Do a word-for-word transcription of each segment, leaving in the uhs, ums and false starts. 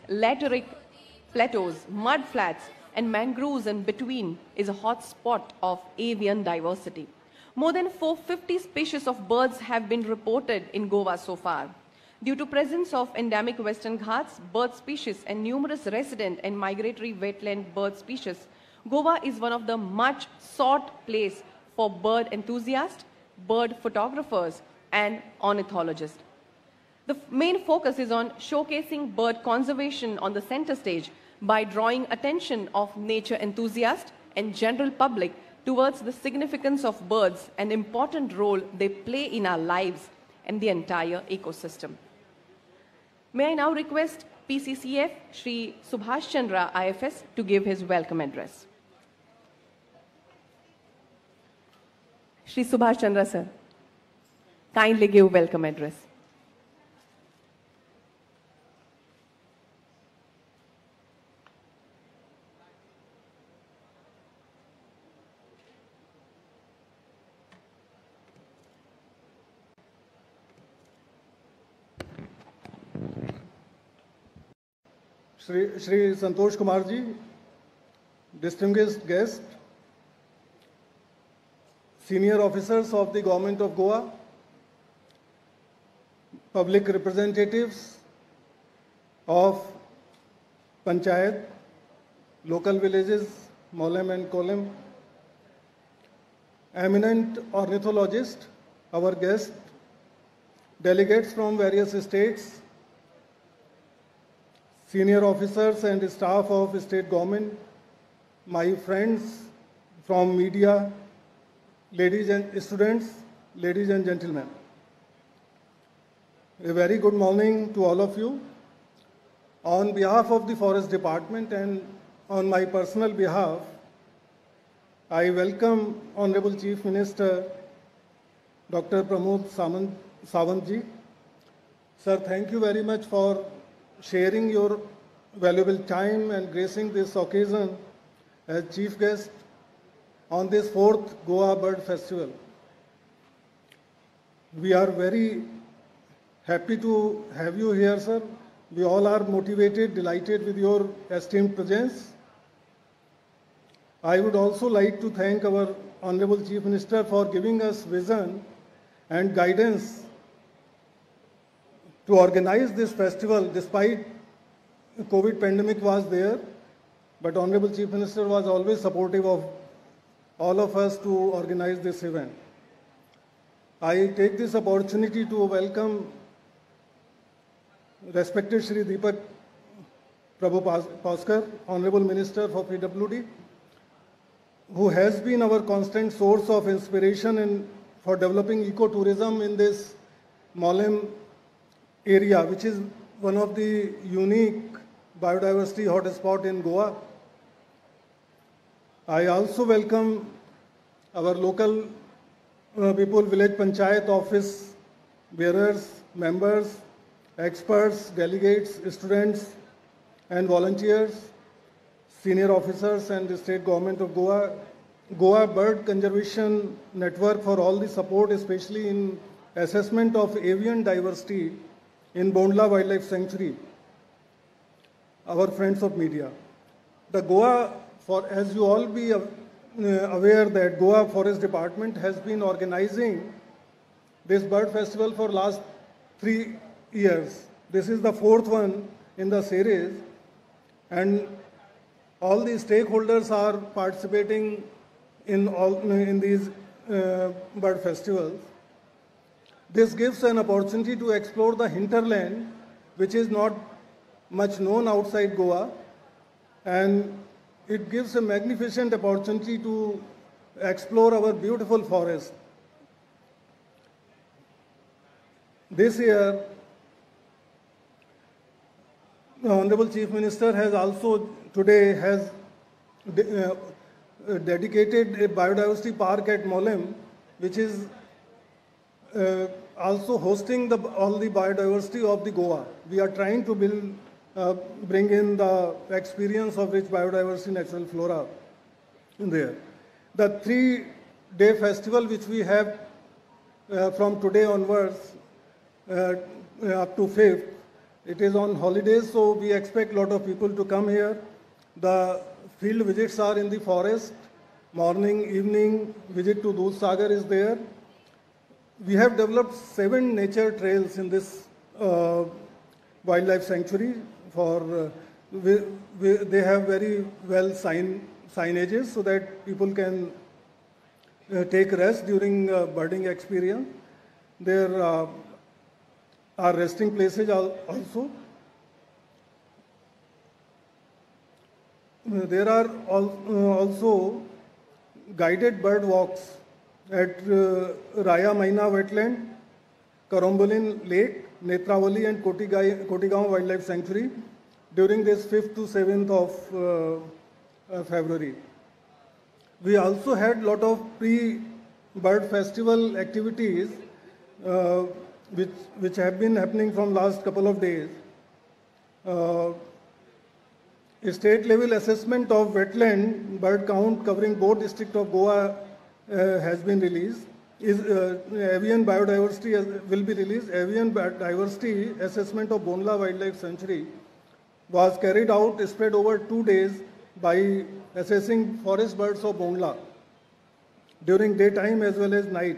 lateritic plateaus, mud flats, and mangroves in between is a hot spot of avian diversity. More than four hundred fifty species of birds have been reported in Goa so far. Due to presence of endemic Western Ghats bird species and numerous resident and migratory wetland bird species, Goa is one of the much sought place for bird enthusiasts, bird photographers, and ornithologists. The main focus is on showcasing bird conservation on the center stage by drawing attention of nature enthusiasts and general public towards the significance of birds and important role they play in our lives and the entire ecosystem. May I now request P C C F Shri Subhash Chandra I F S to give his welcome address. Shri Subhash Chandra sir, kindly give welcome address. Shri, Shri Santosh Kumar ji, distinguished guest, senior officers of the Government of Goa, public representatives of Panchayat, local villages, Molem and Kolem, eminent ornithologists, our guests, delegates from various states, senior officers and staff of state government, my friends from media, ladies and students, ladies and gentlemen. A very good morning to all of you. On behalf of the Forest Department and on my personal behalf, I welcome Honorable Chief Minister Doctor Pramod Sawant ji. Sir, thank you very much for sharing your valuable time and gracing this occasion as chief guest on this fourth Goa Bird Festival. We are very happy to have you here, sir. We all are motivated, delighted with your esteemed presence. I would also like to thank our Honorable Chief Minister for giving us vision and guidance to organize this festival despite COVID pandemic was there, but Honorable Chief Minister was always supportive of all of us to organize this event. I take this opportunity to welcome respected Shri Deepak Prabhu Paskar, Honorable Minister for P W D, who has been our constant source of inspiration in, for developing ecotourism in this Molem area, which is one of the unique biodiversity hotspot in Goa. I also welcome our local uh, people, village panchayat office bearers, members, experts, delegates, students and volunteers, senior officers and the state government of Goa, Goa Bird Conservation Network for all the support, especially in assessment of avian diversity in Bondla Wildlife Sanctuary, our friends of media. The Goa, for, as you all be uh, aware that Goa Forest Department has been organizing this bird festival for last three years. This is the fourth one in the series, and all the stakeholders are participating in all in these uh, bird festivals. This gives an opportunity to explore the hinterland, which is not much known outside Goa, and it gives a magnificent opportunity to explore our beautiful forest. This year, the Honorable Chief Minister has also today has de uh, dedicated a biodiversity park at Molem, which is uh, also hosting the, all the biodiversity of the Goa. We are trying to build, uh, bring in the experience of rich biodiversity, natural flora in there. The three-day festival which we have uh, from today onwards uh, up to fifth It is on holidays, so we expect a lot of people to come here. The field visits are in the forest. Morning, evening visit to Dudhsagar is there. We have developed seven nature trails in this uh, wildlife sanctuary. For uh, we, we, they have very well sign signages so that people can uh, take rest during uh, birding experience. There uh, are resting places also. There are also guided bird walks at uh, Raya Maina wetland, Karombolin Lake, Netravali and Kotigaon Wildlife Sanctuary during this fifth to seventh of uh, uh, February. We also had a lot of pre-bird festival activities uh, which, which have been happening from last couple of days. Uh, a state level assessment of wetland bird count covering both districts of Goa uh, has been released. Is uh, avian biodiversity has, will be released. Avian biodiversity assessment of Bondla Wildlife Sanctuary was carried out, spread over two days by assessing forest birds of Bondla during daytime as well as night.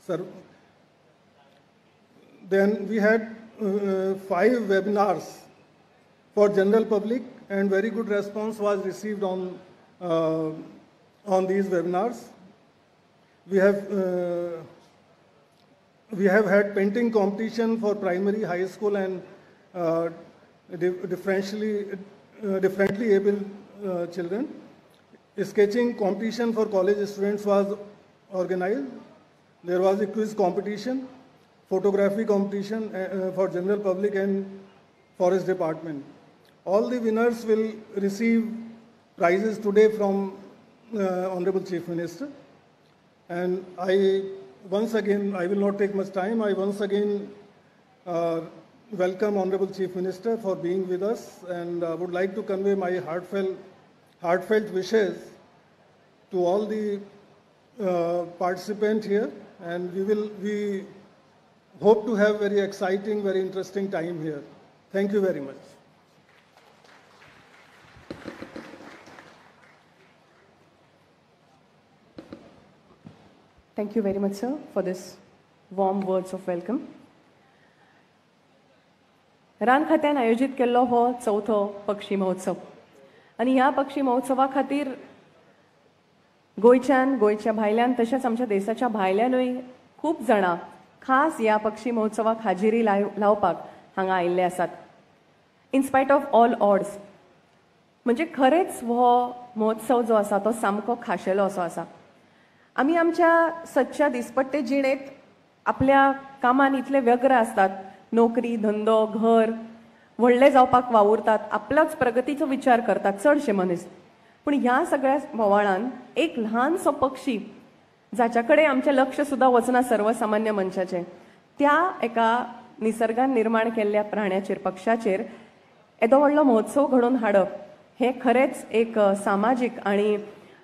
Then we had uh, five webinars for general public, and very good response was received on, uh, on these webinars. We have, uh, we have had painting competition for primary, high school and uh, differentially, uh, differently able uh, children. A sketching competition for college students was organized. There was a quiz competition, photography competition uh, for general public and forest department. All the winners will receive prizes today from uh, Honorable Chief Minister. And I, once again, I will not take much time. I once again uh, welcome Honorable Chief Minister for being with us, and uh, would like to convey my heartfelt, heartfelt wishes to all the uh, participants here. And we will, we hope to have very exciting, very interesting time here. Thank you very much. Thank you very much, sir, for this warm words of welcome. रान खात्यान आयोजित केल्लो हो चौथो पक्षी महोत्सव आणि ह्या पक्षी महोत्सवा खातीर गोंयच्यान गोंयच्या भायल्यान तशेंच आमच्या देशाच्या भायल्यानूय खूब जाणां खास ह्या पक्षी महोत्सवाक हाजिरी लावपाक हांगा आयिल्ले आसात. In spite of all odds म्हणजे खरेंच हो महोत्सव जो आसा तो सामको खाशेलो असो आसा. आमी आमच्या सदच्या दिसपट्टे जिणेंत आपल्या कामान इतले व्यग्र आसतात, नोकरी, धंदो, घर व्हडले जावपाक वावुरतात, आपल्याच प्रगतीचो विचार करतात चडशे मनीस. पूण ह्या सगळ्या भोवाळान एक ल्हानसो पक्षी जाच्या कडेन आमचें लक्ष सुद्दां वचना सर्वसामान्य मनशाचें, त्या एका निसर्गान निर्माण केल्ल्या प्राण्याचेर, पक्षाचेर येदो व्हडलो महोत्सव घडोवन हाडप हें खरेंच एक सामाजीक आनी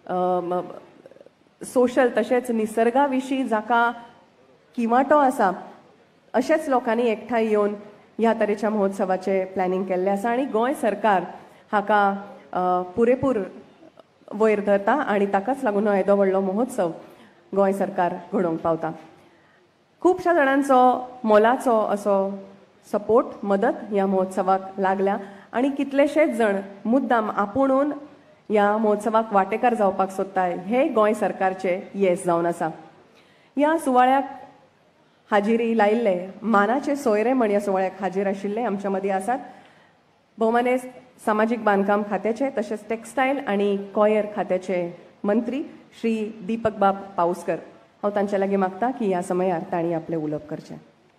सोशल तशेंच निसर्गा विशीं जाका किंवाटो आसा अशेंच लोकांनी एकठांय येवन ह्या तरेच्या महोत्सवाचें प्लॅनिंग केल्लें आसा. आनी गोंय सरकार हाका पुरेपूर वयर धरता आनी ताकाच लागून हो येदो व्हडलो महोत्सव गोंय सरकार घडोवंक पावता. खुबश्या जाणांचो मोलाचो असो सपोर्ट, मदत ह्या महोत्सवाक लागल्या आनी कितलेशेच जण मुद्दाम आपुणून ह्या महोत्सवाक वांटेकार जावपाक सोदताय हे गोंय सरकारचे येस जावन आसा. ह्या सुवाळ्याक हाजिरी लायिल्ले मानाचे सोयरे म्हण ह्या सुवाळ्याक हाजीर आशिल्ले आमच्या मदीं आसात भोवमानेस्त सामाजीक बांदकाम खात्याचे तशेंच टेक्स्टायल आनी कॉयर खात्याचे मंत्री श्री दीपक बाब पाउसकर. हांव तांचे लागीं मागता की ह्या समयार तांणी आपलें उलोवप करचें.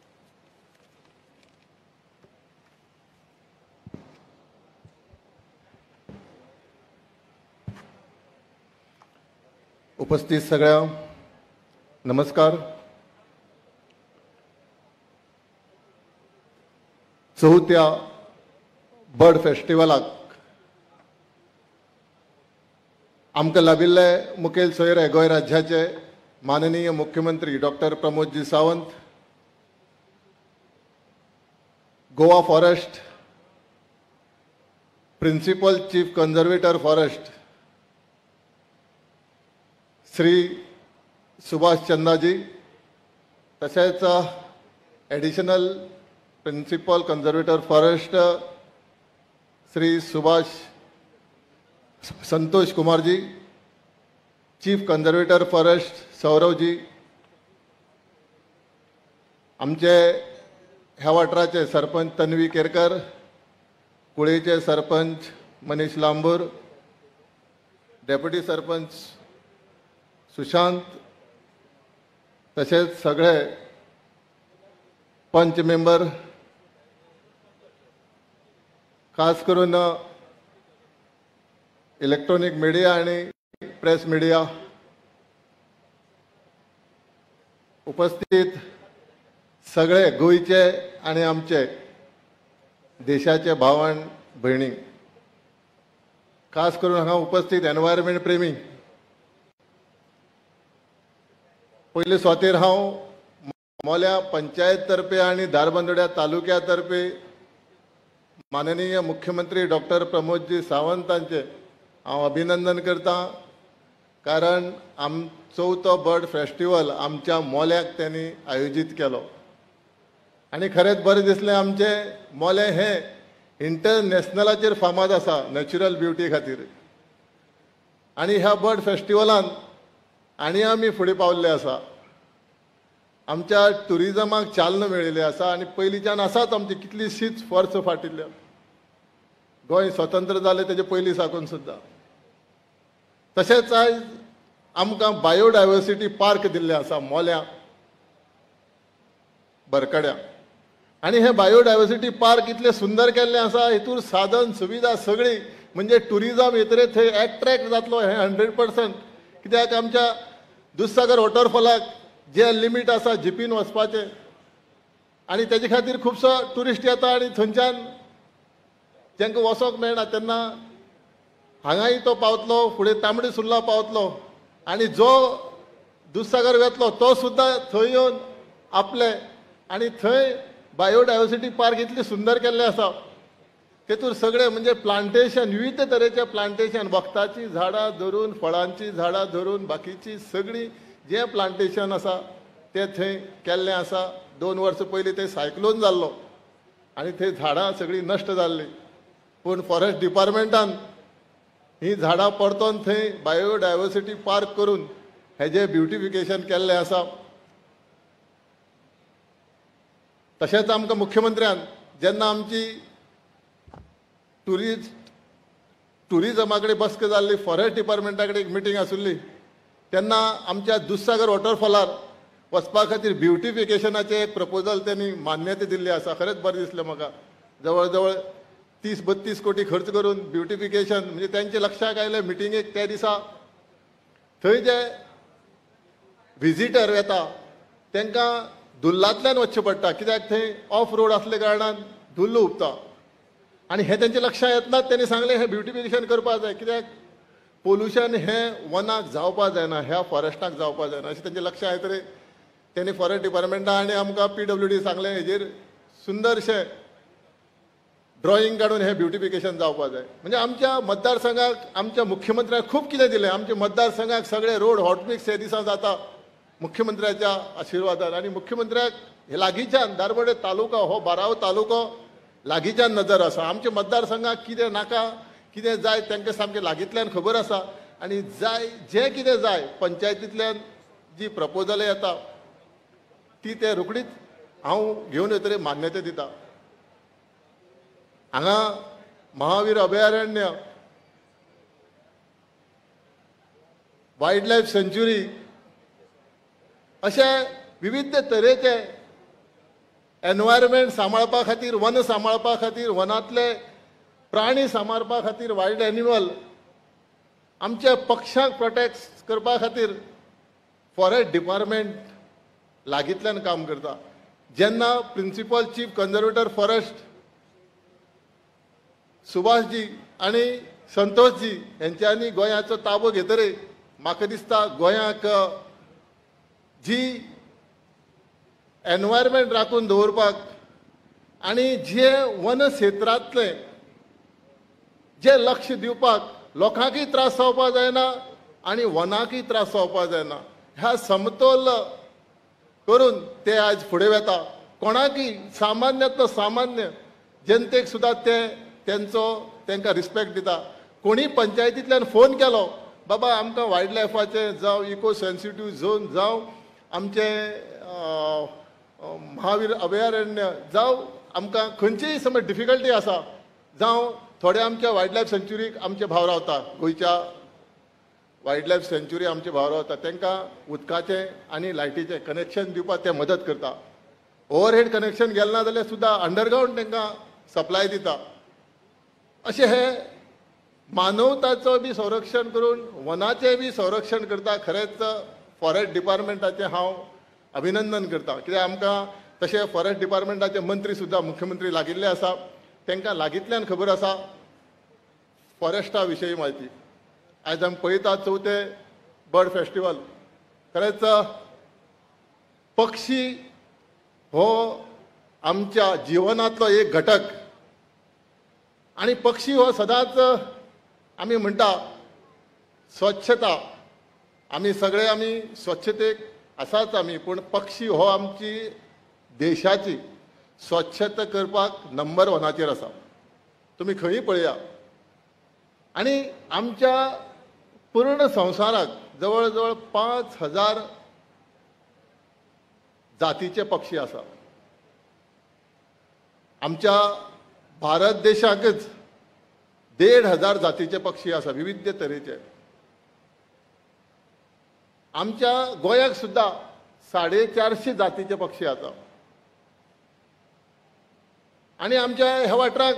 उपस्थित सगळ्या नमस्कार. चौथ्या बर्ड फेस्टिवलाक आमकां लाभिल्ले मुखेल सोयरे गोंय राज्याचे माननीय मुख्यमंत्री doctor Pramodji Sawant, Goa forest principal chief conservator forest Shri Subhash Chandaji, तसेच additional principal conservator forest Shri Subhash Santosh Kumarji, chief conservator forest Sauravji, आमचे ह्या वाठाराचे सरपंच तन्वी केरकर, कुळेचे सरपंच मनीष लांबूर, डेप्युटी सरपंच सुशांत, तसेच सगळे पंच मेंबर, खास करून इलेक्ट्रॉनिक मीडिया आणि प्रेस मीडिया, उपस्थित सगळे गोयचे आणि आमचे देशाचे भावण भयणी, खास करून हांगा उपस्थित एनवायरमेंट प्रेमी, पयले स्वातेर हांव मोल्या पंचायत तर्फे आणि धारबांदोड्या तालुक्या तर्फे माननीय मुख्यमंत्री डॉक्टर प्रमोदजी सावंतांचे हांव अभिनंदन करता, कारण आम चवथो बर्ड फेस्टिवल आमच्या मोल्याक त्यांनी आयोजीत केलो आणि खरेंच बरें दिसलें. आमचे मोलें हें इंटरनॅशनलाचेर फामाद आसा नॅचरल ब्युटी खातीर आणि ह्या बर्ड फेस्टिवलान आनी आमी फुडें पावल्ले आसा. आमच्या टुरिजमाक चालना मेळिल्ली आसा आणि पयलींच्यान आसात आमची कितलीशीच वर्स फाटिल्ल्या. गोंय स्वतंत्र जालें तेजे पयलीं साकून सुद्दां. तशेंच आयज आमकां बायोडायवर्सिटी पार्क दिल्लें आसा मोल्या बरकड्या आणि हे बायोडायवर्सिटी पार्क इतलें सुंदर केल्लें आसा. हितूर साधन सुविधा सगळी म्हणजे टुरिजम येतरे थंय एट्रॅक्ट जातलो हे हंड्रेड पर्संट. कित्याक आमच्या दुधसागर वॉटरफॉलाक जे लिमीट आसा जिपीन वचपाचें आणि तेजे खातीर खुबसो टुरिस्ट येता आणि थंयच्यान जेंकां वचोंक मेळना तेन्ना हांगाय तो पावतलो, फुडें तांबडी सुर्ला पावतलो आणि जो दुधसागर वेतलो तो सुद्दां थंय येवन आपले आणि थंय बायोडायवर्सिटी पार्क इतली सुंदर केल्लें आसा. तेतूर सगळे म्हणजे प्लांटेशन, विविध तरेचे प्लांटेशन, वखदाची झाडां धरून फळांची झाडां धरून बाकीची सगळी जे प्लांटेशन आसा ते थंय केल्लें आसा. दोन वर्सां पयलीं ते सायक्लोन जाल्लो आणि थंय झाडां सगळीं नश्ट जाल्लीं, पूण फॉरेस्ट डिपार्टमेंटान ही झाडां परतोवन थंय बायोडायवर्सिटी पार्क करून हेजें ब्युटिफिकेशन केल्लें आसा. तशेंच आमकां मुख्यमंत्र्यान जेन्ना आमची टुरिस्ट टुरिजमा कडेन बसका जाल्ली, फॉरेस्ट डिपार्टमेंटा कडेन एक मिटींग आशिल्ली, तेन्ना आमच्या दुधसागर वॉटरफॉलार वचपा खातीर ब्युटिफिकेशनाचे एक प्रपोजल त्यांनी मान्यता दिल्ली आसा. खरेंच बरें दिसलें म्हाका. जवळ जवळ तीस बत्तीस कोटी खर्च करून ब्युटिफिकेशन म्हणजे त्यांचे लक्षाक आयलें मिटिंगेक त्या दिसा थंय जे विजिटर येता तांकां धुल्लांतल्यान वचचें पडटा, कित्याक थंय ऑफ रोड असले कारणान धुल्ल उपता आणि हे त्यांचे लक्षांत येतनाच त्यांनी सांगलें हे ब्युटिफिकेशन करपाक जाय, कित्याक पोल्युशन हें वनाक जावपाक जायना, ह्या फॉरेस्टाक जावपाक जायना अशें तेंचे लक्षांत येतरे त्यांनी फॉरेस्ट डिपार्टमेंटा आनी आमकां पी डब्ल्यू डी सांगलें हेजेर सुंदरशें ड्रॉईंग काडून हें ब्युटिफिकेशन जावपाक जाय. म्हणजे आमच्या मतदारसंघाक आमच्या मुख्यमंत्र्याक खूब कितें दिलें. आमच्या मतदारसंघाक सगळे रोड हॉटमिक्स हे दिसा जाता मुख्यमंत्र्याच्या आशिर्वादान आणि मुख्यमंत्र्याक हे लागींच्यान दारबांदोडा तालुका हो बारावो तालुको लागींच्यान नजर आसा. आमच्या मतदारसंघाक कितें नाका कितें जाय तांकां सामकें लागींतल्यान खबर आसा आणि जाय जें कितें जाय पंचायतींतल्यान जी प्रपोजलां येता ती ते रोखडीच हांव घेवन येतरे मान्यता दिता. हांगा महावीर अभयारण्य, वायल्ड लायफ सेंच्युरी अशे विविध तरेचे एनवायरमेंट सांबाळपा खातीर, वन सांबाळपा खातीर, वनांतले प्राणी सांबाळपा खातीर, वायल्ड एनिमल आमच्या पक्षांक प्रोटेक्ट करपा खातीर फॉरेस्ट डिपार्टमेंट लागींतल्यान काम करता. जेन्ना principal chief conservator forest Subhashji आणि संतोषजी यांच्यांनी गोंयाचो ताबो घेतरे म्हाका दिसता गोंयाक जी एनवायरमेंट राखून दवरपाक आणि जे वन क्षेत्रांतले जे लक्ष दिवपाक लोकांकय त्रास जावपाक जायना आनी वनाकय त्रास जावपाक जायना, ह्या समतोल करून ते आज फुडें वेता. कोणाकय सामान्यांतलो सामान्य जनतेक सुद्दां ते तेंचो तांकां रिस्पेक्ट दिता. कोणी पंचायतींतल्यान फोन केलो, बाबा आमकां वायल्ड लायफाचें जावं इको सेन्सिटीव झोन जावं आमचें महावीर अभयारण्य जावं आमकां खंयचीय समज डिफिकल्टी आसा, जावं थोडे आमच्या वायल्ड लायफ सेंच्युरीक आमचे भाव रावता, गोंयच्या वायल्ड लायफ सेंच्युरी आमचे भाव रावता, तांकां उदकाचें आनी लायटीचें कनेक्शन दिवपाक ते मदत करता. ओवरहेड कनेक्शन गेलें ना जाल्यार सुद्दां अंडरग्रावंड तांकां सप्लाय दिता. अशें हे मानवताचो बी संरक्षण करून वनाचें बी संरक्षण करता. खरेंच फॉरेस्ट डिपार्टमेंटाचें हांव अभिनंदन करता, कित्याक आमकां तशे फॉरेस्ट डिपार्टमेंटाचे मंत्री सुद्दां मुख्यमंत्री लागिल्ले आसा, तांकां लागींतल्यान खबर आसा फॉरेस्टा विशयी म्हायती. आयज आमी पळयता चवथे बर्ड फेस्टिवल. खरेंच पक्षी हो आमच्या जिवनांतलो एक घटक आनी पक्षी हो सदांच आमी म्हणटा स्वच्छता, आमी सगळे आमी स्वच्छतेक आसाच आमी, पूण पक्षी हो आमची देशाची स्वच्छता करपाक नंबर वनाचेर आसा. तुमी खंयी पळया. आनी आमच्या पूर्ण संवसाराक जवळ जवळ पांच हजार जातीचे पक्षी आसा. आमच्या भारत देशाकच देड हजार जातीचे पक्षी आसा, विविध तरेचे. आमच्या गोंयाक सुद्दां साडे चारशे जातीचे पक्षी आसा. आनी आमच्या ह्या वाठाराक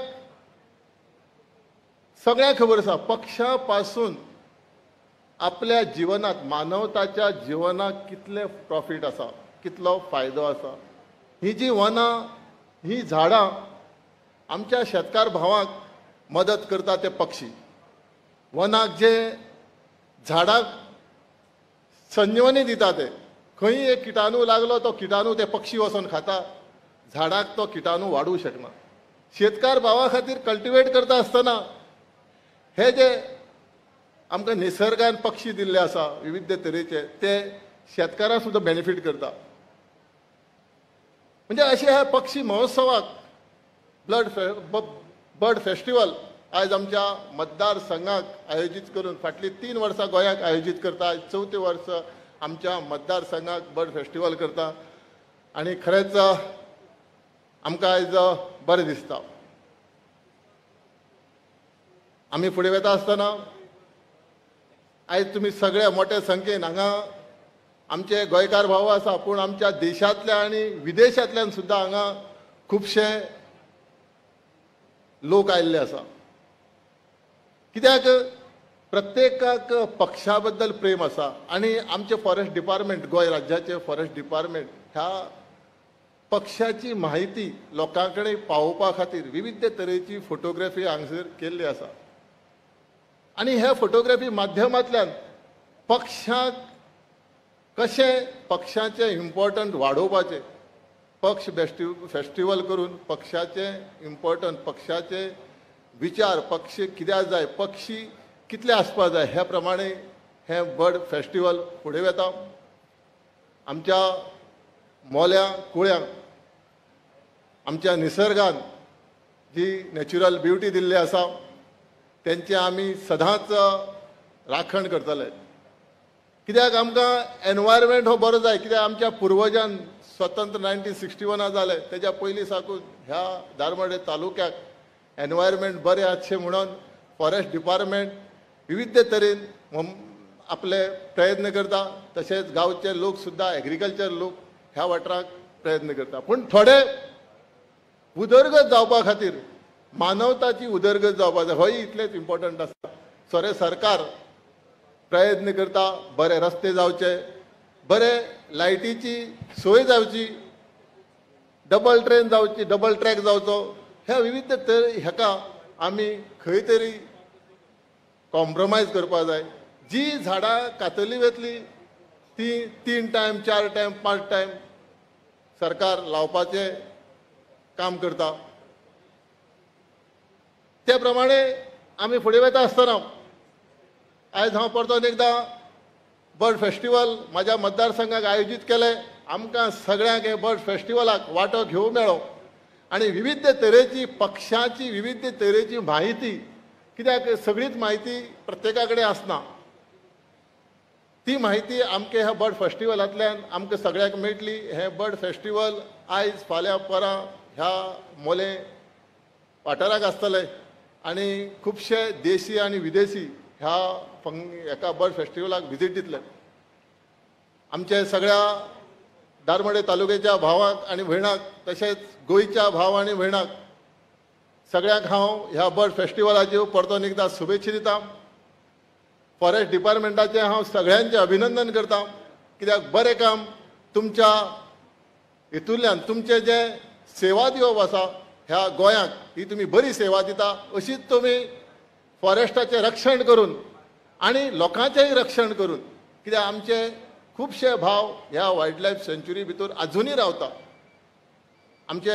सगळ्यांक खबर आसा पक्षा पासून आपल्या जिवनात मानवताच्या जिवनाक कितले प्रॉफिट आसा, कितलो फायदो आसा. ही जी वनां, ही झाडां आमच्या शेतकार भावांक मदत करता ते पक्षी. वनाक जे झाडाक संजीवनी दिता ते, खंय एक किटाणू लागलो तो किटाणू ते पक्षी वचून खाता, झाडाक तो किटाणू वाडूं शकना. शेतकार भावा खातीर कल्टिवेट करता आसतना हे जे आमकां निसर्गान पक्षी दिल्ले आसा विविध तरेचे, ते शेतकारांक सुद्दां बेनिफीट करता. म्हणजे अशे ह्या पक्षी महोत्सवाक ब्लड बर्ड फेस्टिवल आयज आमच्या मतदारसंघाक आयोजीत करून फाटली तीन वर्सां गोंयाक आयोजीत करता. आयज चवथे वर्स आमच्या मतदारसंघाक बर्ड फेस्टिवल करता. आनी खरेंच आमकां आयज बरें दिसता. आमी फुडें वता आसतना आयज तुमी सगळे मोठ्या संख्येन हांगा आमचे गोंयकार भाव आसा, पूण आमच्या देशांतल्या आनी विदेशांतल्यान सुद्दां हांगा खुबशे लोक आयिल्ले आसा. कित्याक प्रत्येकाक पक्षा बद्दल प्रेम आसा. आनी आमचे फॉरेस्ट डिपार्टमेंट, गोंय राज्याचे फॉरेस्ट डिपार्टमेंट ह्या पक्षाची माहिती लोकां कडेन पावोवपा खातीर विविध तरेची फोटोग्राफी हांगसर केल्ली आसा. आनी ह्या फोटोग्राफी माध्यमांतल्यान पक्षाक कशें पक्षाचें इम्पॉर्टंट वाडोवपाचें, पक्ष फेस्टिवल करून पक्षाचें इम्पॉर्टंट, पक्षाचे विचार, पक्ष कित्याक जाय, पक्षी कितले आसपा जाय, ह्या प्रमाणे हें बर्ड फेस्टिवल फुडें वता. आमच्या मोल्या कुळ्यांक आमच्या निसर्गान जी नॅचरल ब्युटी दिल्ली आसा तेंचे आमी सदांच राखण करतले. कित्याक आमकां एनवायरमेंट हो बरो जाय. कित्याक आमच्या पुर्वजान स्वतंत्र नायन्टीन सिक्स्टी वना जालें, तेज्या पयलीं साकून ह्या दारमडे तालुक्याक एनवायरमेंट बरें आसचें म्हणून फॉरेस्ट डिपार्टमेंट विविध तरेन आपले प्रयत्न करता. तशेंच गांवचे लोक सुद्दां, एग्रीकल्चर लोक ह्या वाठाराक प्रयत्न करता. पूण थोडे उदरगत जावपा खातीर, मानवताची उदरगत जावपा जाय, होय इतलेच इम्पॉर्टंट आसा. सोरे सरकार प्रयत्न करता बरे रस्ते जावचे, बरे लायटीची सोय जावची, डबल ट्रेन जावची, डबल ट्रॅक जावचो. ह्या विविध तरे हेका आमी खंय तरी कॉम्प्रोमायज करपा जाय. जी झाडां कातली वतली ती तीन टायम, चार टायम, पांच टायम सरकार लावपाचें काम करता. त्या प्रमाणे आमी फुडें वता आसतना आयज हांव परतून एकदां बर्ड फेस्टिवल म्हाज्या मतदारसंघाक आयोजीत केले. आमकां सगळ्यांक हे बर्ड फेस्टिवलाक वांटो घेवंक मेळ्ळो आनी विविध तरेची पक्षांची विविध तरेची म्हायती, कित्याक सगळीच म्हायती प्रत्येका कडेन आसना, ती म्हायती आमच्या ह्या बर्ड फेस्टिवलांतल्यान आमकां सगळ्यांक मेळटली. हे बर्ड फेस्टिवल आयज फाल्यां परां ह्या मोले वाठाराक आसतले आनी खुबशे देशी आनी विदेशी ह्या फंग हेका बर्ड फेस्टिवलाक व्हिजीट दितले. आमचे सगळ्या दारमडे तालुक्याच्या भावांक आनी भयणांक तशेंच गोंयच्या भाव आनी भयणांक सगळ्यांक हांव ह्या बर्ड फेस्टिवलाच्यो परतून एकदां शुभेच्छा दितां. फॉरेस्ट डिपार्टमेंटाचें हांव सगळ्यांचें अभिनंदन करतां, कित्याक बरें काम तुमच्या हितूंतल्यान तुमचें जें सेवा दिवप आसा ह्या गोंयाक ही तुमी बरी सेवा दिता. अशीच तुमी फॉरेस्टाचें रक्षण करून आनी लोकांचेंय रक्षण करून, कित्याक आमचे खुबशे भाव ह्या वायल्ड लायफ सँच्युरी भितर आजुनूय रावता. आमचे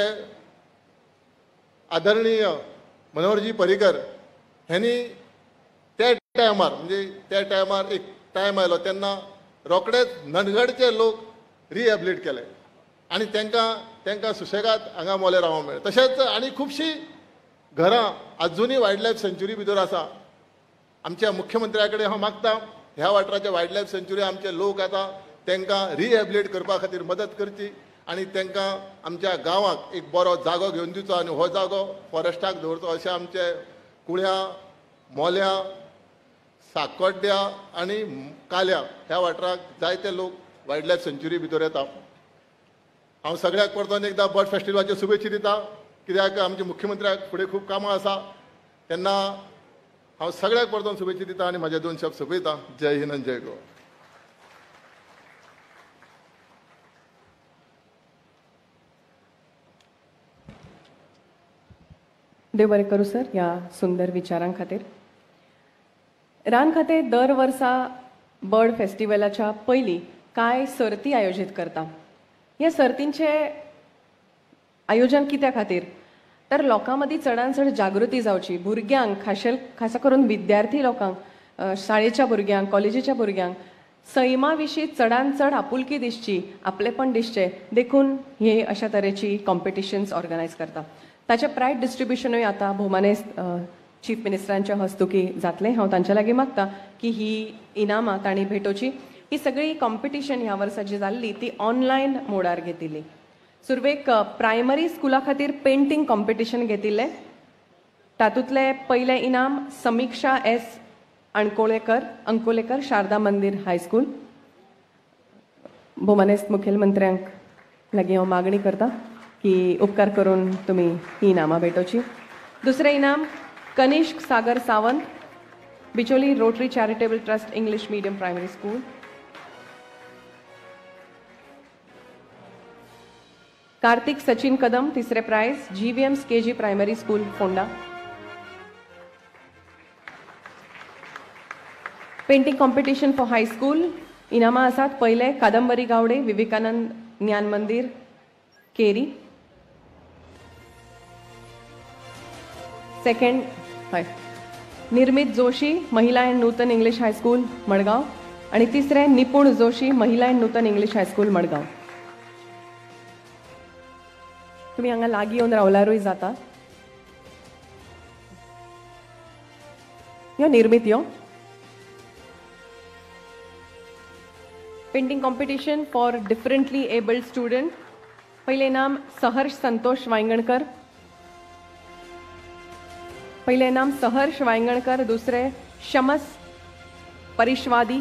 आदरणीय मनोहरजी पर्रीकर हांणी त्या टायमार म्हणजे त्या टायमार एक टायम आयलो तेन्ना रोखडेच नंदगडचे लोक रिहॅबिलिट केले आनी तांकां तांकां सुशेगाद हांगा मोले रावंक मेळ्ळें. तशेंच आनी खुबशीं घरां आजुनूय वायल्ड लायफ सँच्युरी भितर आसा. आमच्या मुख्यमंत्र्या कडेन हांव मागतां ह्या वाठाराच्या वायल्ड लायफ सँच्युरी आमचे लोक आतां तांकां रिहॅबिलिट करपा खातीर मदत करची आनी तांकां आमच्या गांवाक एक बरो जागो घेवन दिवचो आनी हो जागो फॉरेस्टाक दवरचो अशें आमचे कुळ्या, मोल्या, साकोड्ड्या आनी काल्या ह्या वाठाराक जायते लोक वायल्ड लायफ सँच्युरी भितर येता. हांव सगळ्याक परतून एकदां बर्ड फेस्टिवलाच्यो शुभेच्छा दितां, कित्याक आमच्या मुख्यमंत्र्याक फुडें खूब कामां आसा तेन्ना हांव सगळ्याक परतून शुभेच्छा दितां आनी म्हाजे दोन शब्द सोंपयतां. जय हिंद आनी जय गोवा. देव बरें करूं सर ह्या सुंदर विचारां खातीर. रान खातें दर वर्सा बर्ड फेस्टिवलाच्या पयलीं कांय सर्ती आयोजीत करता. ह्या सर्तींचे आयोजन कित्या खातीर तर लोकां मदीं चडांत चड जागृती जावची, भुरग्यांक खाशेल खासा करून विद्यार्थी लोकांक, शाळेच्या भुरग्यांक, कॉलेजीच्या भुरग्यांक सैमा विशीं चडांत चड आपुलकी दिसची, आपलेपण दिसचें देखून हे अशा तरेची कॉम्पिटिशन्स ऑर्गनायज करता. ताचें प्रायज डिस्ट्रिब्युशनूय आतां भोवमानेस्त चीफ मिनिस्टरांच्या हस्तुकी जातलें. हांव तांच्या लागीं मागतां की ही इनामां तांणी भेटोवची. ही सगळी कॉम्पिटिशन ह्या वर्सा जी जाल्ली ती ऑनलायन मोडार घेतिल्ली. सुरवेक प्रायमरी स्कुला खातीर पेंटींग कॉम्पिटिशन घेतिल्लें. तातूंतलें पयलें इनाम समिक्षा एस अणकोळेकर अंकोलेकर शारदा मंदिर हायस्कूल. भोवमानेस्त मुखेलमंत्र्यांक लागीं हांव मागणी करतां की उपकार करून तुमी ही इनामां भेटोवची. दुसरें इनाम Kanishk Sagar Sawant, Bicholim rotary charitable trust English medium primary school. Kartik Sachin Kadam, तिसरे prize, GVM's KG primary school Ponda. Painting competition for high school इनामां आसात. पयले कादंबरी गावडे, विवेकानंद ज्ञान मंदिर केरी. सेकंड हय Nirmit Joshi, Mahila and Nutan English high school Madgaon. आणि तिसरे Nipun Joshi, Mahila and Nutan English high school Madgaon. तुम्ही हांगा लागीं येवन रावल्यारूय जाता. यो निर्मित यो painting competition for differently abled student. पहिले नाम सहर्ष संतोष वांयगणकर. पहिले नाम सहर्ष वांयगणकर. दुसरे शमस परिश्वादी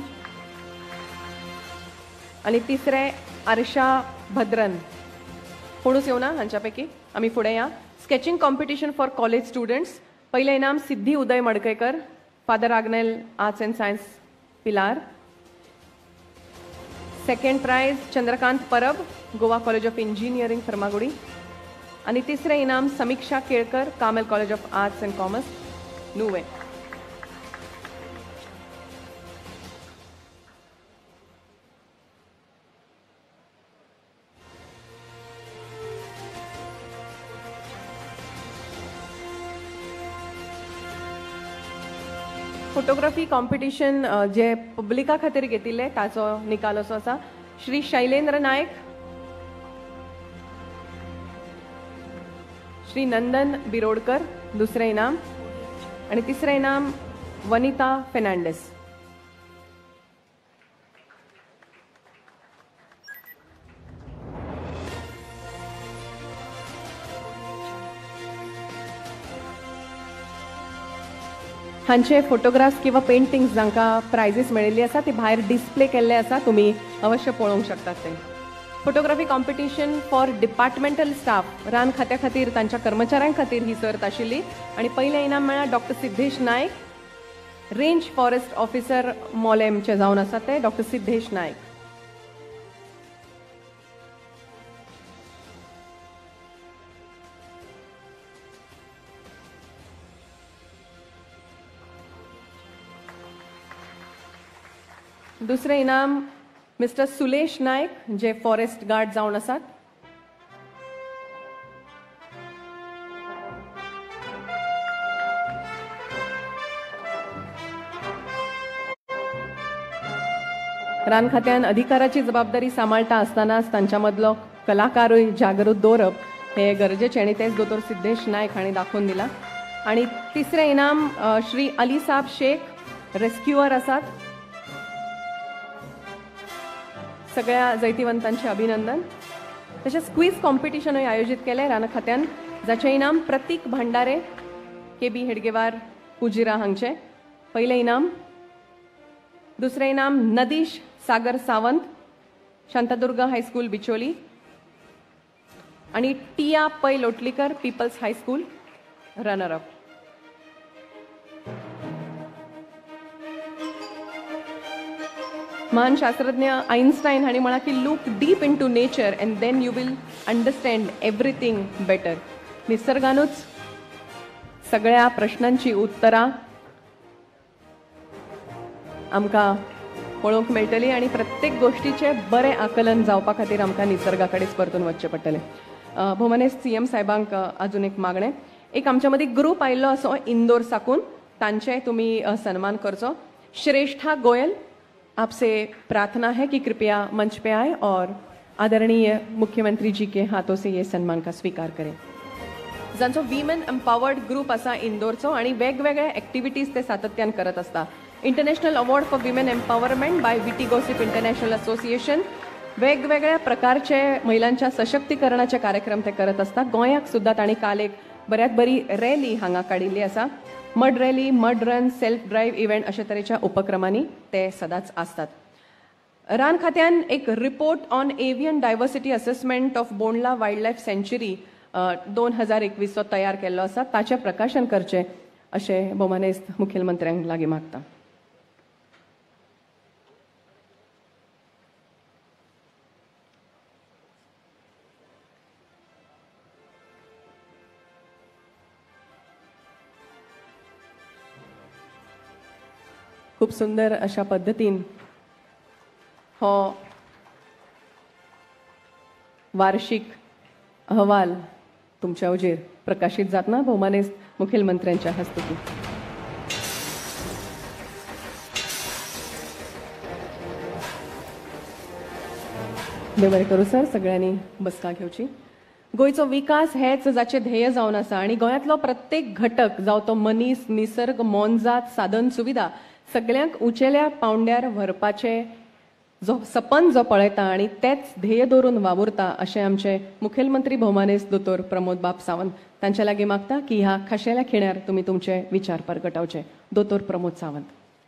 आणि तिसरे आरशा भद्रन. कोणूच येवना हांच्यापैकी. आमी फुडें या. Sketching competition for college students. पहिले इनाम Siddhi Uday Madkaikar, father Agnel arts and science Pilar. Second prize Chandrakant Parab, Goa college of engineering Farmagudi. आणि तिसरे इनाम Samiksha Kelkar, Carmel college of arts and commerce Nuvem. Photography competition जे पब्लिका खातीर घेतिल्ले ताचो निकाल असो आसा. श्री शैलेंद्र नायक, श्री नंदन बिरोडकर दुसरें इनाम आणि तिसरें इनाम वनिता फेर्नांडीस. हांचे फोटोग्राफ्स किंवा पेंटिंग्स जांकां प्रायजीस मेळिल्ली आसा ती भायर डिस्प्ले केल्ले आसा, तुमी अवश्य पळोवंक शकतात ते. Photography competition for departmental staff रान खात्या खातीर तांच्या कर्मचाऱ्यां खातीर ही सर्त आशिल्ली आणि पयलें इनाम मेळ्ळां doctor Siddhesh Naik, range forest officer मोलेमचे जावन आसा ते डॉक्टर सिद्धेश नायक. दुसरें इनाम मिस्टर सुलेश नायक जे फॉरेस्ट गार्ड जावन आसात. रान खात्यान अधिकाराची जबाबदारी सांबाळटा आसतनाच तांच्या मदलो कलाकारूय जागृत दवरप हे गरजेचे आणि तेच दोतोर सिद्धेश नायक हांणी दाखोवन दिला. आणि तिसरें इनाम श्री अली साब शेख रेस्क्युअर आसात. सगळ्या जैतिवंतांचे अभिनंदन. तशेंच क्विज कॉम्पिटिशनूय आयोजीत केले रान खात्यान, जाचे इनाम प्रतीक भंडारे के बी हेडगेवार पुजिरा हांगचे पयलें इनाम. दुसरें इनाम नदीश सागर सावंत शांतादुर्गा हायस्कूल बिचोली आणि Tia Pai Lotlikar peoples high school runner up. महान शास्त्रज्ञ आइन्स्टाइन हांणी म्हळां की look deep into nature and then you will understand everything better. निसर्गानूच सगळ्या प्रश्नांची उत्तरां आमकां पळोवंक मेळटली आणि प्रत्येक गोष्टीचे बरें आकलन जावपा खातीर आमकां निसर्गा कडेच परतून वचचें पडटलें. भोवमानेस्त सीएम साहेबांक अजून एक मागणें. एक आमच्या मदीं ग्रूप आयिल्लो असो इंदोर साकून, तांचे तुमी सन्मान करचो. श्रेष्ठा गोयल, आपसे प्रार्थना है कि कृपया मंच पे आए और आदरणीय मुख्यमंत्री जी के हाथों से ये सम्मान का स्वीकार करें. जांचो विमेन एम्पावर्ड ग्रुप आसा इंदोरचो आणि वेगवेगळे एक्टिविटीज ते सातत्यान करत आसता. International award for women empowerment by Witty Gossip International Association वेगवेगळ्या प्रकारचे महिलांच्या सशक्तीकरणाचे कार्यक्रम ते करत असता. गोंयाक सुद्धा तांणी काल एक बऱ्यात बरी रॅली हांगा काडिल्ली आसा. Mud rally, mud run, self drive event अशा तरेच्या उपक्रमांनी ते सदांच आसतात. रान खात्यान एक report on avian diversity assessment of Bondla wild life सँच्युरी दोन हजार एकवीसचो तयार केल्लो आसा. ताचें प्रकाशन करचें अशें भोवमानेस्त मुखेलमंत्र्यांक लागीं मागता. खूप सुंदर अशा पद्धतीन हो वार्षिक अहवाल तुमच्या उजेर प्रकाशित जातना भोवमानेस्त मुखेलमंत्र्यांच्या हस्तुकी. देव बरें करूं सर. सगळ्यांनी बसका घेवची. गोंयचो विकास हेच जाचे ध्येय जावन आसा आणि गोंयांतलो प्रत्येक घटक जावं तो मनीस, निसर्ग, मोनजात, साधन सुविधा सगळ्यांक उंचेल्या पावंड्यार व्हरपाचे जो सपन जो पळयता आणि तेच ध्येय दवरून वावुरता अशें आमचे मुखेलमंत्री भोवमानेस्त दोतोर प्रमोद बाब सावंत तांच्या लागीं मागता की ह्या खाशेल्या खिण्यार तुमी तुमचे विचार परगटावचे. दोतोर Pramod Sawant.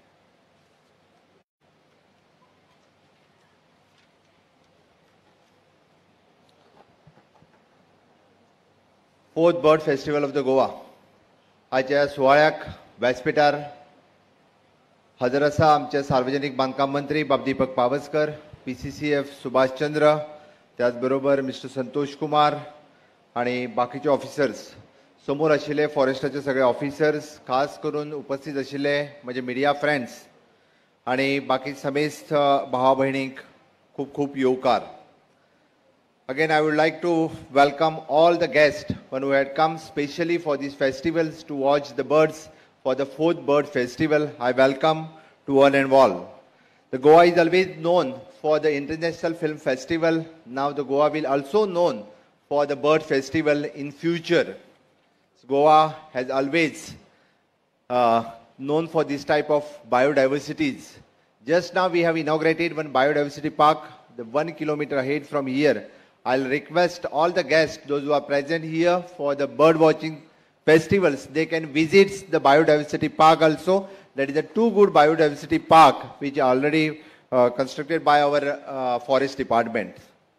Fourth bird festival of the Goa आजच्या सुवाळ्याक व्यासपीठार हजर आसा आमचे सार्वजनीक बांदकाम मंत्री बाब Deepak Pauskar, P C C F Subhash Chandra, त्याच बरोबर मिस्टर संतोष कुमार आणि बाकीचे ऑफिसर्स, समोर आशिल्ले फॉरेस्टाचे सगळे ऑफिसर्स, खास करून उपस्थित आशिल्ले म्हजे मिडिया फ्रेंड्स आणि बाकी समेस्त भावा भयणींक खूप खूप येवकार. Again, I would like to welcome all the guests who had come specially for these festivals to watch the birds for the fourth bird festival. I welcome to one and all. The Goa is always known for the International Film Festival. Now the Goa will also known for the bird festival in future. Goa has always uh, known for this type of biodiversities. Just now we have inaugurated one biodiversity park, the one kilometer ahead from here. I'll request all the guests, those who are present here for the bird watching festivals, they can visit the biodiversity park also. That is a two good biodiversity park which are already uh, constructed by our uh, forest department.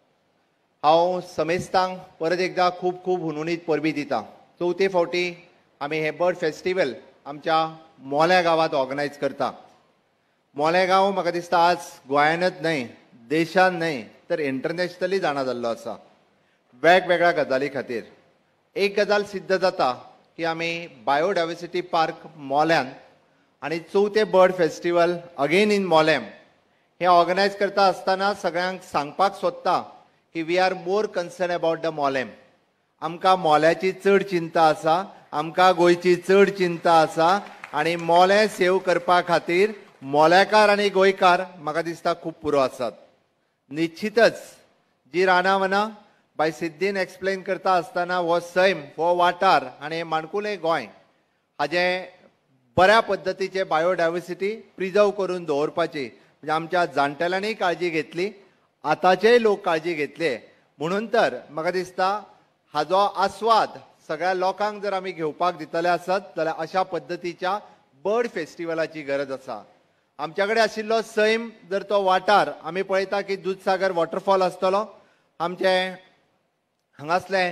हांव समेस्तांक परत एकदा खूब खूब हुनहुनीत परबी दिता. चौथे फावटी आमी हे बर्ड फेस्टिवल आमच्या मोल्या गांवांत ऑर्गनायज करता. मोल्या गांव म्हाका दिसता आज गोंयांतच न्हय, देशांत न्हय तर इंटरनॅशनली जाणा जाल्लो आसा वेगवेगळ्या गजाली खातीर. एक गजाल सिद्ध जाता की आमी बायोडायवर्सिटी पार्क मोल्यान आनी चवथे bird festival again in Mollem हे ऑर्गनायज करता आसतना सगळ्यांक सांगपाक सोदता की we are more concern about the Mollem. आमकां मोल्याची चड चिंता आसा, आमकां गोंयची चड चिंता आसा आनी मोलें सेव करपा खातीर मोल्याकार आनी गोंयकार म्हाका दिसता खूब पुरो आसात. निश्चितच जी रानावनां बाय सिद्धीन एक्सप्लेन करता आसतना हो सैम, हो वाठार आनी हे माणकुलें गोंय हाजे बऱ्या पद्दतीचे बायोडायवर्सिटी प्रिजर्व करून दवरपाची म्हणजे आमच्या जाणटेल्यांनी काळजी घेतली, आतांचेय लोक काळजी घेतले. म्हणून तर म्हाका दिसता हाजो आस्वाद सगळ्या लोकांक जर आमी घेवपाक दितले आसत जाल्यार अशा पद्दतीच्या बर्ड फेस्टिवलाची गरज आसा. आमच्या कडेन आशिल्लो सैम जर तो वाठार आमी पळयता की दूधसागर वॉटरफॉल आसतलो, आमचे हांगासलें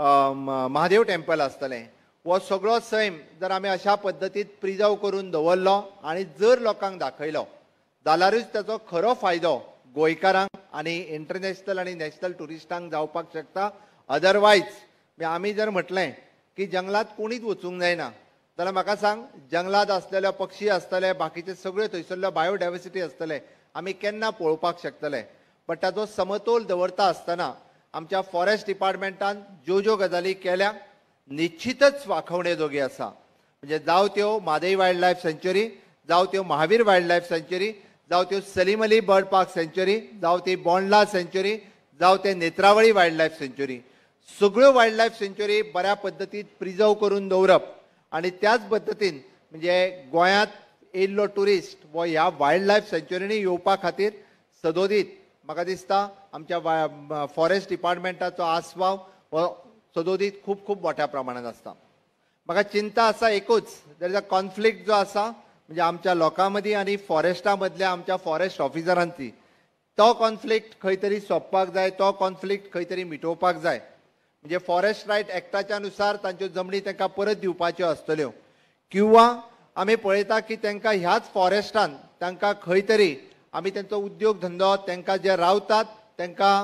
महादेव टेम्पल आसतलें, हो सगळो सैम जर आमी अशा पद्दतीत प्रिजर्व करून दवरलो आनी जर लोकांक दाखयलो जाल्यारूच ताचो खरो फायदो गोंयकारांक आनी इंटरनॅशनल आनी नॅशनल टुरिस्टांक जावपाक शकता. अदरवायज आमी जर म्हटलें की जंगलात कोणीच वचूंक जायना जाल्यार म्हाका सांग, जंगलात आसलेले पक्षी आसतले, बाकीचे सगळ्यो थंयसरल्यो बायोडायवर्सिटी आसतले, आमी केन्ना पळोवपाक शकतले. बट ताचो समतोल दवरता आसतना आमच्या फॉरेस्ट डिपार्टमेंटान ज्यो ज्यो गजाली केल्या निश्चितच वाखवणे जोगी आसा. म्हणजे जावं त्यो मादई वायल्ड लायफ सँच्युरी, जावं त्यो महावीर वायल्ड लायफ सँच्युरी, जावं त्यो सलीम अली बर्ड पार्क सँच्युरी, जावं ती बोंडला सँच्युरी, जावं ते नेत्रावळी वायल्ड लायफ सँच्युरी, सगळ्यो वायल्ड लायफ सँच्युरी बऱ्या पद्दतीत प्रिजर्व करून दवरप आनी त्याच पद्दतीन म्हणजे गोंयांत येयल्लो टुरिस्ट वो ह्या वायल्ड लायफ सँच्युरीनी येवपा खातीर सदोदीत म्हाका दिसता आमच्या फॉरेस्ट डिपार्टमेंटाचो आस्पाव हो सदोदीत खूब खूब मोठ्या प्रमाणात आसता. म्हाका चिंता आसा एकूच, देर इज अ कॉन्फ्लिक्ट जो आसा म्हणजे आमच्या लोकां मदीं आनी फॉरेस्टा मदल्या आमच्या फॉरेस्ट ऑफिसरांची, तो कॉन्फ्लिक्ट खंय तरी सोंपपाक जाय, तो कॉन्फ्लिक्ट खंय तरी मिटोवपाक जाय. म्हणजे फॉरेस्ट रायट एक्टाच्या नुसार तांच्यो जमनी तांकां परत दिवपाच्यो आसतल्यो किंवा आमी पळयता की तांकां ह्याच फॉरेस्टान तांकां खंय तरी आमी तेंचो उद्योग धंदो तांकां जे रावतात तांकां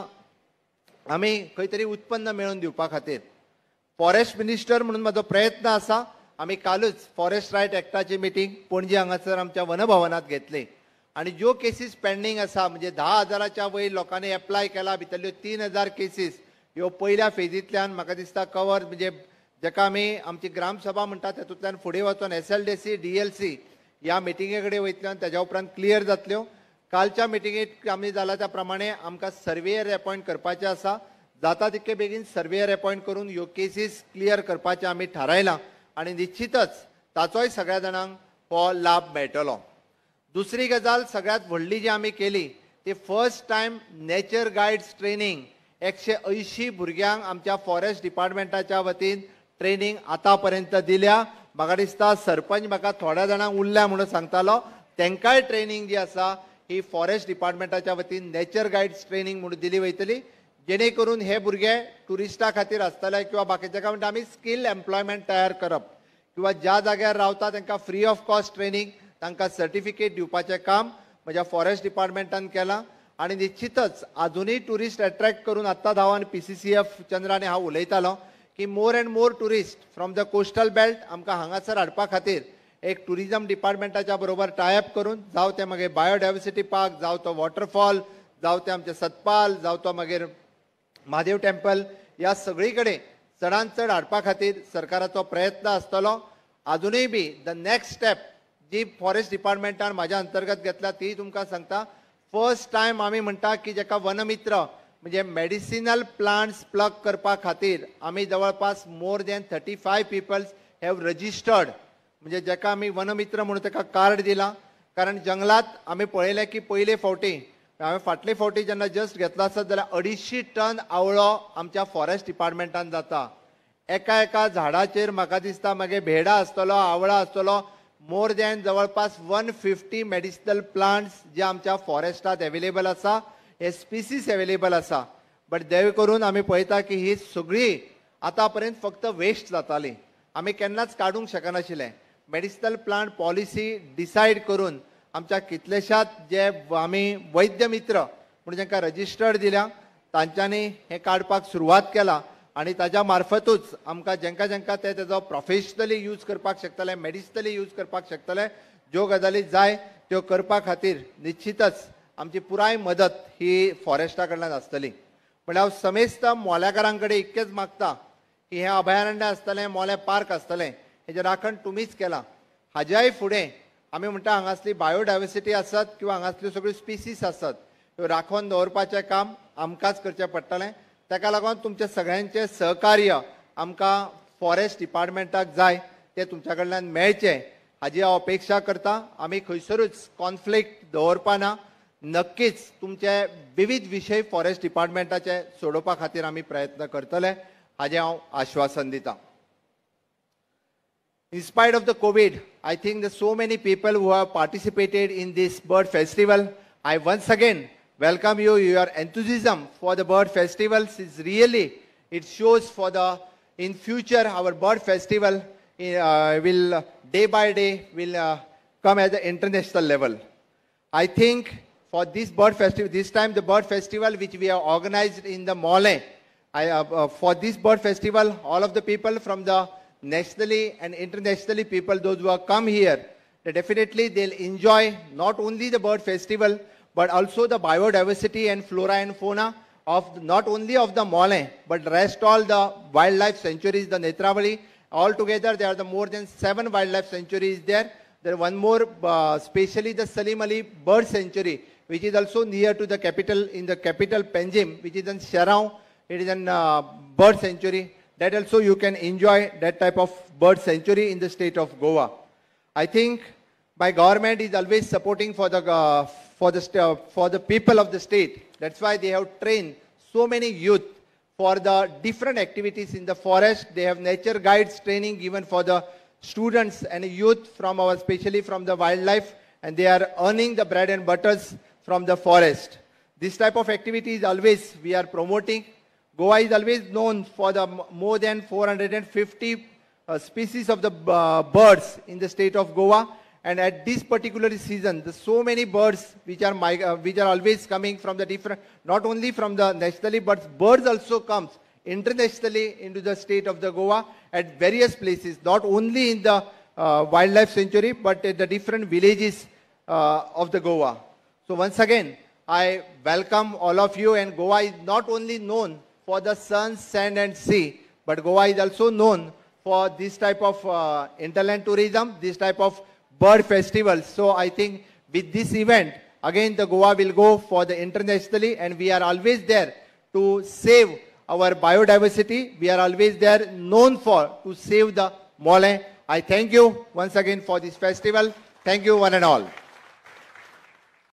आमी खंय तरी उत्पन्न मेळोवन दिवपा खातीर फॉरेस्ट मिनिस्टर म्हणून म्हाजो प्रयत्न आसा. आमी कालूच फॉरेस्ट रायट एक्टाची मिटींग पणजी हांगासर आमच्या वनभवनात घेतली आनी ज्यो केसीस पेंडींग आसा म्हणजे धा हजाराच्या वयर लोकांनी एप्लाय केला, भितरल्यो तीन हजार केसीस ह्यो पयल्या फेजींतल्यान म्हाका दिसता कवर म्हणजे जाका आमी आमची ग्रामसभा म्हणटात तातूंतल्यान फुडें वचून S L D C D L C ह्या मिटिंगे कडेन वयतल्यान तेज्या उपरांत क्लियर जातल्यो. कालच्या मिटिंगेंत आमी जाला त्या प्रमाणे आमकां सर्वेयर अपॉयंट करपाचे आसा. जाता तितके बेगीन सर्वेयर अपॉयंट करून ह्यो केसीस क्लियर करपाचें आमी थारायलां आनी निश्चितच ताचोय सगळ्या जाणांक हो लाभ मेळटलो. दुसरी गजाल सगळ्यांत व्हडली जी आमी केली ती first time nature guides training एकशे अंयशीं भुरग्यांक आमच्या फॉरेस्ट डिपार्टमेंटाच्या वतीन ट्रेनिंग आतां पर्यंत दिल्या. म्हाका दिसता सरपंच म्हाका थोड्या जाणांक उरल्या म्हणून सांगतालो, तांकांय ट्रेनिंग जी आसा ही फॉरेस्ट डिपार्टमेंटाच्या वतीन नेचर गायड्स ट्रेनिंग म्हणून दिली वयतली, जेणे करून हे भुरगे टुरिस्टा खातीर आसतले किंवा बाकीच्या काय म्हणटा आमी स्कील एम्प्लॉयमेंट तयार करप किंवा ज्या जाग्यार रावता तांकां फ्री ऑफ कॉस्ट ट्रेनिंग तांकां सर्टिफिकेट दिवपाचें काम म्हज्या फॉरेस्ट डिपार्टमेंटान केलां. आनी निश्चितच आजुनूय टुरिस्ट अट्रॅक्ट करून आत्तां धांवन पी सी सी एफ चंद्राने हांव उलयतालो की more and more tourist from the coastal belt आमकां हांगासर हाडपा खातीर एक टुरिजम डिपार्टमेंटाच्या बरोबर टायअप करून जावं ते मागीर बायोडायवर्सिटी पार्क, जावं तो वॉटरफॉल, जावं ते आमचे सतपाल, जावं तो मागीर महादेव टेम्पल, ह्या सगळी कडेन चडांत चड हाडपा खातीर सरकाराचो प्रयत्न आसतलो. अजूनही बी द नेक्स्ट स्टेप जी फॉरेस्ट डिपार्टमेंटान माझ्या अंतर्गत घेतला ती तुमकां सांगता. फर्स्ट टायम आमी म्हणटा की जेका वनमित्र म्हणजे मेडिसिनल प्लांट्स प्लग करपा खातीर आमी जवळपास more than thirty five peoples have registered. म्हणजे जेका आमी वनमित्र म्हणून ताका कार्ड दिला. कारण जंगलात आमी पळयलें की पयले फावटी हांवें फाटले फावटी जेन्ना जस्ट घेतला आसत जाल्यार अडीचशी टन आवळो आमच्या फॉरेस्ट डिपार्टमेंटान जाता. एका एका झाडाचेर म्हाका दिसता मागे भेडा आसतलो, आवळा आसतलो, मोर दॅन जवळपास वन फिफ्टी मेडिसिनल प्लांट्स जे आमच्या फॉरेस्टात अवेलेबल आसा, हे स्पिसीस अवेलेबल आसा. बट दयव करून आमी पळयता की ही सगळी आतां पर्यंत फक्त वेस्ट जाताली. आमी केन्नाच काडूंक शकनाशिल्ले. मेडिसिनल प्लांट पॉलिसी डिसायड करून आमच्या कितलेशात जे आमी वैद्य मित्र म्हणून जांकां रजिस्टर्ड दिल्या तांच्यांनी हें काडपाक सुरवात केला. आनी ताज्या मार्फतूच आमकां जेंका जेंका ते तेजो प्रोफेशनली यूज करपाक शकतले, मेडिसिनली यूज करपाक शकतले, ज्यो गजाली जाय त्यो करपा खातीर निश्चितच आमची पुराय मदत ही फॉरेस्टा कडल्यान आसतली. म्हळ्यार हांव समेस्त मोल्याकारां कडेन इतकेंच मागता की हें अभयारण्य आसतलें, मोले पार्क आसतलें, हेजें राखण तुमीच केलां. हाज्याय फुडें आमी म्हणटा हांगासली बायोडायवर्सिटी आसत किंवा हांगासल्यो सगळ्यो स्पिसीस आसत ह्यो राखून दवरपाचें काम आमकांच करचें पडटलें. ताका लागून तुमचें सगळ्यांचें सहकार्य आमकां फॉरेस्ट डिपार्टमेंटाक जाय तें तुमच्या कडल्यान मेळचें हाजी हांव अपेक्षा करतां. आमी खंयसरूच कॉन्फ्लिक्ट दवरपाना. नक्कीच तुमचे विविध विशय फॉरेस्ट डिपार्टमेंटाचे सोडोवपा खातीर आमी प्रयत्न करतले हाजें हांव आश्वासन दितां. In spite of the COVID, I think there's so many people who have participated in this bird festival. I once again welcome you. Your enthusiasm for the bird festivals is really, it shows for the, in future, our bird festival uh, will, uh, day by day, will uh, come at the international level. I think for this bird festival, this time the bird festival which we have organized in the Mole, I, uh, uh, for this bird festival, all of the people from the nationally and internationally people, those who have come here, they definitely they'll enjoy not only the bird festival, but also the biodiversity and flora and fauna of not only of the Mole, but rest all the wildlife sanctuaries, the Netravali. Altogether, there are the more than seven wildlife sanctuaries there. There is one more, uh, especially the Salim Ali Bird Sanctuary, which is also near to the capital, in the capital Panjim, which is in Sharau. It is a uh, bird sanctuary. That also you can enjoy that type of bird sanctuary in the state of Goa. I think my government is always supporting for the, uh, for the, uh, for the people of the state. That's why they have trained so many youth for the different activities in the forest. They have nature guides training given for the students and youth from our, especially from the wildlife, and they are earning the bread and butters from the forest. This type of activities always we are promoting. Goa is always known for the more than four hundred fifty uh, species of the uh, birds in the state of Goa. And at this particular season, there's so many birds which are, uh, which are always coming from the different, not only from the nationally, but birds also comes internationally into the state of the Goa at various places, not only in the uh, wildlife sanctuary, but at the different villages uh, of the Goa. So once again, I welcome all of you, and Goa is not only known for the sun, sand and sea, but Goa is also known for this type of uh, interland tourism, this type of bird festivals. So I think with this event, again the Goa will go for the internationally, and we are always there to save our biodiversity. We are always there known for to save the Mole. I thank you once again for this festival. Thank you one and all.